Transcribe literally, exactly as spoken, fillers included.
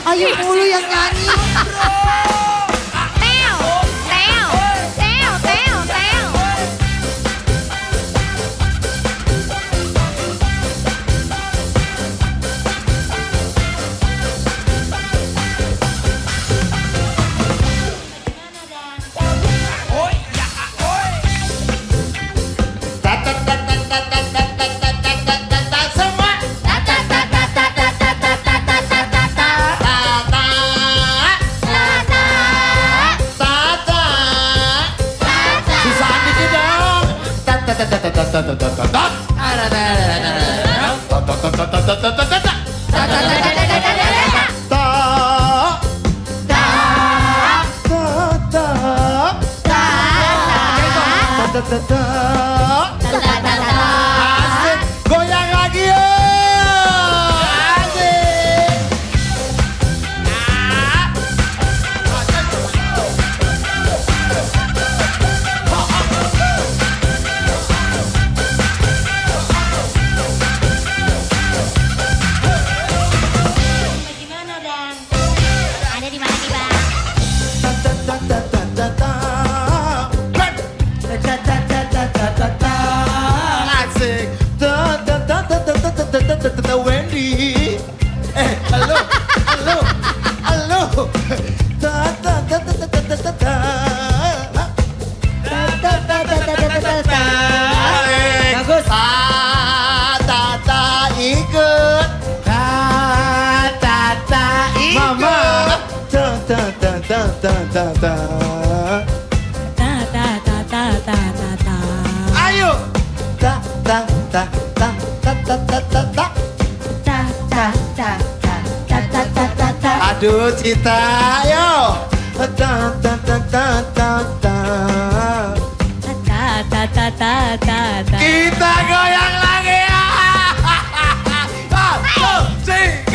Ayu mulu yang nyanyi. Teo, teo, teo, teo, teo. Asik, goyang lagi ya. Asik. Gimana Dan? Ada di mana nih Bang? Asik. Wendy. Eh, halo, halo, halo. Bagus. Tata ikut. Tata ikut. Mama. Tata tata tata tata. Ta ta ta ta ta ta ta. Ayo. Ta ta ta ta ta ta ta ta ta. Ta ta ta ta ta ta ta ta ta. Aduh Cita, ayo. Ta ta ta ta ta ta. Ta ta ta ta ta ta. Kita goyang lagi ya. Satu, tiga.